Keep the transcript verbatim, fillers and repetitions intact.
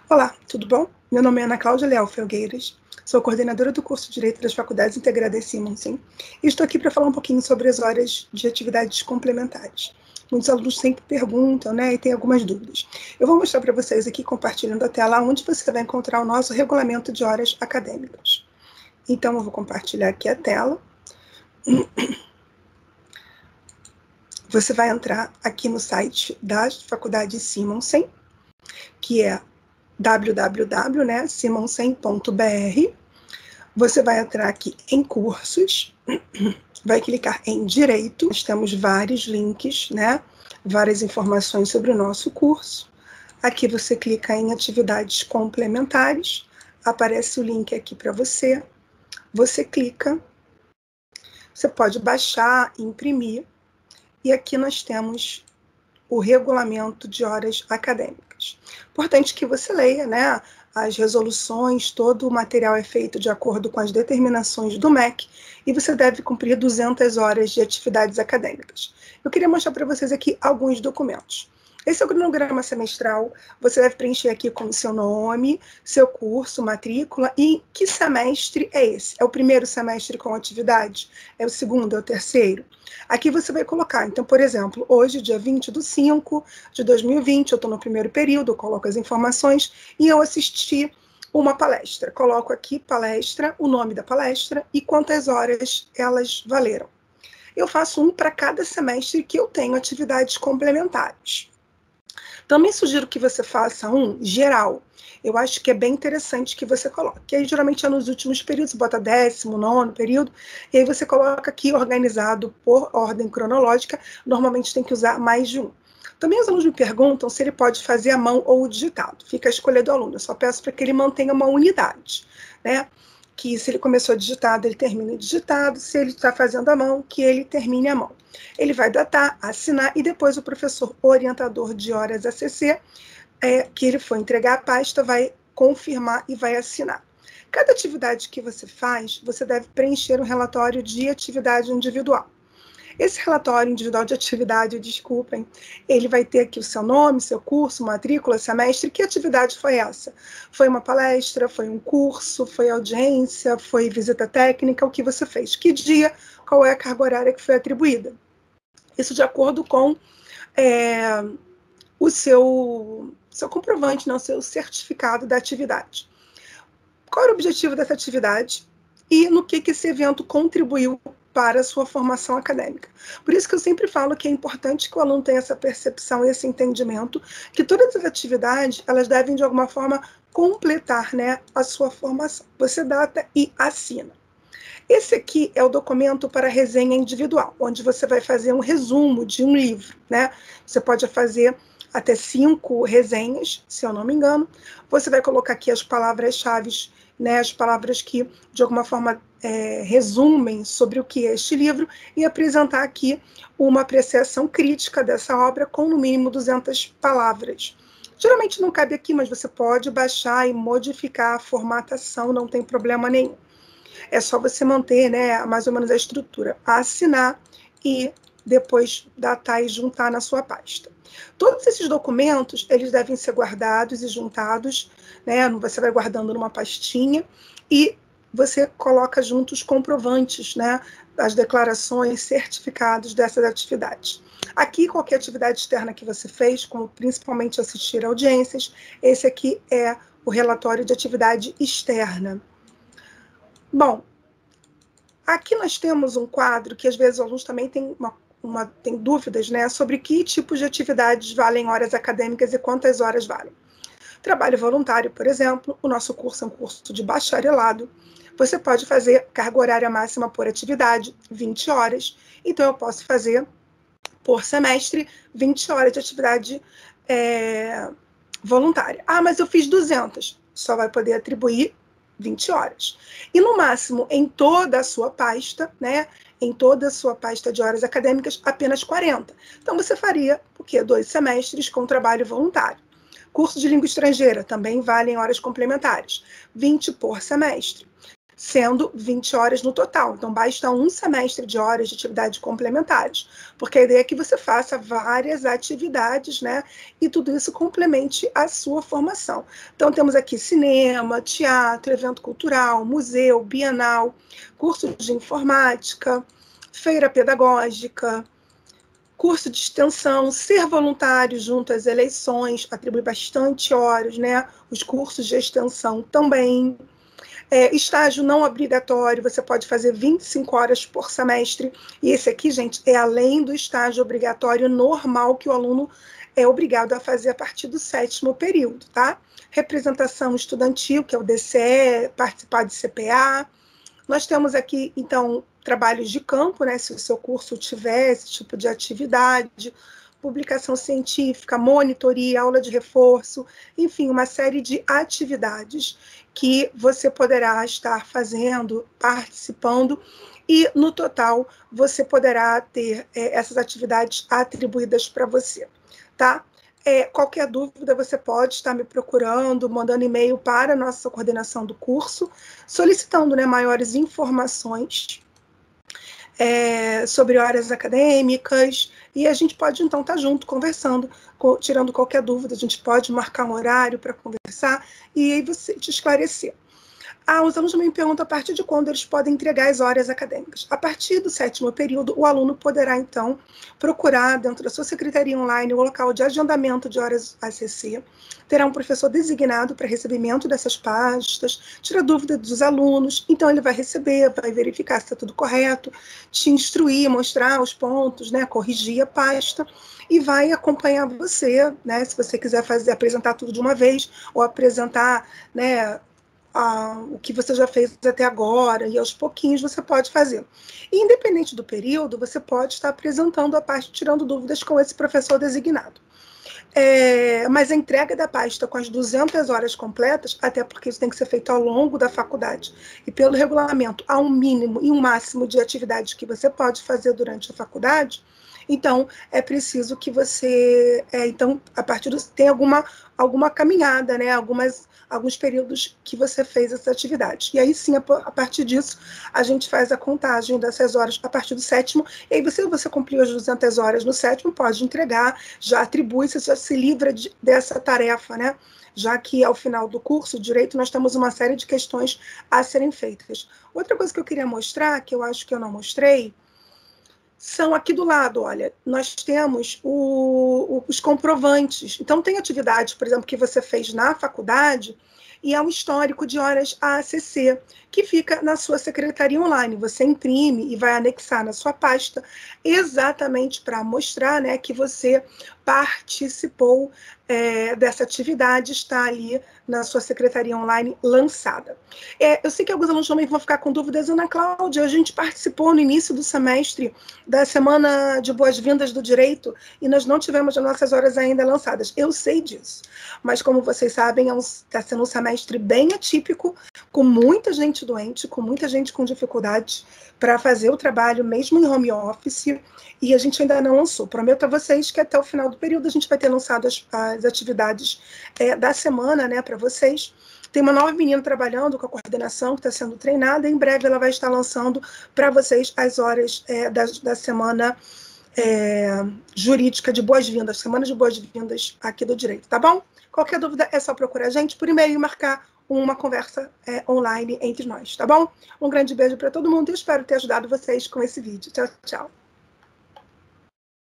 Olá, tudo bom? Meu nome é Ana Cláudia Leal Felgueiras, sou coordenadora do curso de Direito das Faculdades Integradas Simonsen e estou aqui para falar um pouquinho sobre as horas de atividades complementares. Muitos alunos sempre perguntam, né, e têm algumas dúvidas. Eu vou mostrar para vocês aqui, compartilhando a tela, onde você vai encontrar o nosso regulamento de horas acadêmicas. Então, eu vou compartilhar aqui a tela. Você vai entrar aqui no site da Faculdade Simonsen, que é w w w ponto simonsen ponto b r. Você vai entrar aqui em cursos, vai clicar em direito. Nós temos vários links, né? Várias informações sobre o nosso curso. Aqui você clica em atividades complementares, aparece o link aqui para você. Você clica, você pode baixar, imprimir, e aqui nós temos o regulamento de horas acadêmicas. Importante que você leia, né, as resoluções, todo o material é feito de acordo com as determinações do M E C e você deve cumprir duzentas horas de atividades acadêmicas. Eu queria mostrar para vocês aqui alguns documentos. Esse é o cronograma semestral, você deve preencher aqui com o seu nome, seu curso, matrícula e que semestre é esse? É o primeiro semestre com atividade? É o segundo? É o terceiro? Aqui você vai colocar, então, por exemplo, hoje, dia vinte de cinco de dois mil e vinte, eu estou no primeiro período, eu coloco as informações e eu assisti uma palestra. Coloco aqui palestra, o nome da palestra e quantas horas elas valeram. Eu faço um para cada semestre que eu tenho atividades complementares. Também sugiro que você faça um geral. Eu acho que é bem interessante que você coloque. Que aí, geralmente, é nos últimos períodos, você bota décimo, nono período, e aí você coloca aqui organizado por ordem cronológica. Normalmente tem que usar mais de um. Também os alunos me perguntam se ele pode fazer a mão ou o digitado. Fica a escolha do aluno. Eu só peço para que ele mantenha uma unidade, né? Que se ele começou digitado, ele termine digitado. Se ele está fazendo a mão, que ele termine a mão. Ele vai datar, assinar, e depois o professor orientador de horas A C C, é, que ele for entregar a pasta, vai confirmar e vai assinar. Cada atividade que você faz, você deve preencher um relatório de atividade individual. Esse relatório individual de atividade, desculpem, ele vai ter aqui o seu nome, seu curso, matrícula, semestre. Que atividade foi essa? Foi uma palestra, foi um curso, foi audiência, foi visita técnica, o que você fez? Que dia, qual é a carga horária que foi atribuída? Isso de acordo com é, o seu, seu comprovante, não, o seu certificado da atividade. Qual era o objetivo dessa atividade e no que, que esse evento contribuiu para a sua formação acadêmica. Por isso que eu sempre falo que é importante que o aluno tenha essa percepção e esse entendimento, que todas as atividades, elas devem, de alguma forma, completar, né, a sua formação. Você data e assina. Esse aqui é o documento para resenha individual, onde você vai fazer um resumo de um livro, né? Você pode fazer até cinco resenhas, se eu não me engano. Você vai colocar aqui as palavras-chave, né, as palavras que, de alguma forma, é, resumem sobre o que é este livro e apresentar aqui uma apreciação crítica dessa obra com, no mínimo, duzentas palavras. Geralmente não cabe aqui, mas você pode baixar e modificar a formatação, não tem problema nenhum. É só você manter, né, mais ou menos a estrutura, assinar e depois datar e juntar na sua pasta. Todos esses documentos, eles devem ser guardados e juntados, né, você vai guardando numa pastinha e você coloca junto os comprovantes, né, as declarações, certificados dessas atividades. Aqui, qualquer atividade externa que você fez, como principalmente assistir a audiências, esse aqui é o relatório de atividade externa. Bom, aqui nós temos um quadro que às vezes os alunos também têm, uma, uma, têm dúvidas, né, sobre que tipos de atividades valem horas acadêmicas e quantas horas valem. Trabalho voluntário, por exemplo, o nosso curso é um curso de bacharelado. Você pode fazer carga horária máxima por atividade, vinte horas. Então, eu posso fazer, por semestre, vinte horas de atividade é, voluntária. Ah, mas eu fiz duzentas. Só vai poder atribuir vinte horas. E, no máximo, em toda a sua pasta, né, em toda a sua pasta de horas acadêmicas, apenas quarenta. Então, você faria, o quê? Dois semestres com trabalho voluntário. Curso de língua estrangeira também valem horas complementares, vinte por semestre. sendo vinte horas no total. Então, basta um semestre de horas de atividades complementares, porque a ideia é que você faça várias atividades, né? E tudo isso complemente a sua formação. Então, temos aqui cinema, teatro, evento cultural, museu, bienal, curso de informática, feira pedagógica, curso de extensão, ser voluntário junto às eleições, atribui bastante horas, né? Os cursos de extensão também. É, estágio não obrigatório, você pode fazer vinte e cinco horas por semestre. E esse aqui, gente, é além do estágio obrigatório normal que o aluno é obrigado a fazer a partir do sétimo período, tá? Representação estudantil, que é o D C E, participar de C P A. Nós temos aqui, então, trabalhos de campo, né? Se o seu curso tiver esse tipo de atividade, publicação científica, monitoria, aula de reforço, enfim, uma série de atividades que você poderá estar fazendo, participando, e no total você poderá ter é, essas atividades atribuídas para você, tá? É, qualquer dúvida você pode estar me procurando, mandando e-mail para a nossa coordenação do curso, solicitando, né, maiores informações É, sobre horas acadêmicas, e a gente pode, então, estar junto, conversando, tirando qualquer dúvida, a gente pode marcar um horário para conversar e aí você te esclarecer. Ah, os alunos me perguntam a partir de quando eles podem entregar as horas acadêmicas. A partir do sétimo período, o aluno poderá, então, procurar dentro da sua secretaria online o local de agendamento de horas A C C, terá um professor designado para recebimento dessas pastas, tira dúvida dos alunos, então ele vai receber, vai verificar se está tudo correto, te instruir, mostrar os pontos, né, corrigir a pasta, e vai acompanhar você, né, se você quiser fazer, apresentar tudo de uma vez, ou apresentar, né, Ah, o que você já fez até agora, e aos pouquinhos você pode fazer. E, independente do período, você pode estar apresentando a pasta, tirando dúvidas com esse professor designado. É, mas a entrega da pasta com as duzentas horas completas, até porque isso tem que ser feito ao longo da faculdade, e pelo regulamento há um mínimo e um máximo de atividades que você pode fazer durante a faculdade, então é preciso que você, é, então, a partir do, tem alguma, alguma caminhada, né, algumas, alguns períodos que você fez essa atividade. E aí sim, a, a partir disso, a gente faz a contagem dessas horas a partir do sétimo, e aí você, você cumpriu as duzentas horas no sétimo, pode entregar, já atribui, você já se livra de, dessa tarefa, né? Já que ao final do curso, direito, nós temos uma série de questões a serem feitas. Outra coisa que eu queria mostrar, que eu acho que eu não mostrei, são aqui do lado, olha, nós temos o, o, os comprovantes. Então, tem atividade, por exemplo, que você fez na faculdade, e é um histórico de horas A C C, que fica na sua secretaria online. Você imprime e vai anexar na sua pasta, exatamente para mostrar, né, que você participou é, dessa atividade, está ali na sua secretaria online lançada. É, eu sei que alguns alunos também vão ficar com dúvidas. Ana Cláudia, a gente participou no início do semestre da Semana de Boas-Vindas do Direito e nós não tivemos as nossas horas ainda lançadas. Eu sei disso, mas como vocês sabem, está é um, sendo um semestre bem atípico, com muita gente doente, com muita gente com dificuldade para fazer o trabalho, mesmo em home office, e a gente ainda não lançou. Prometo a vocês que até o final do período a gente vai ter lançado as, as atividades é, da semana, né, para vocês. Tem uma nova menina trabalhando com a coordenação, que está sendo treinada, e em breve ela vai estar lançando para vocês as horas é, da, da semana é, jurídica de boas-vindas, semana de boas-vindas aqui do direito, tá bom? Qualquer dúvida é só procurar a gente por e-mail e marcar uma conversa é, online entre nós, tá bom? Um grande beijo para todo mundo e espero ter ajudado vocês com esse vídeo. Tchau, tchau.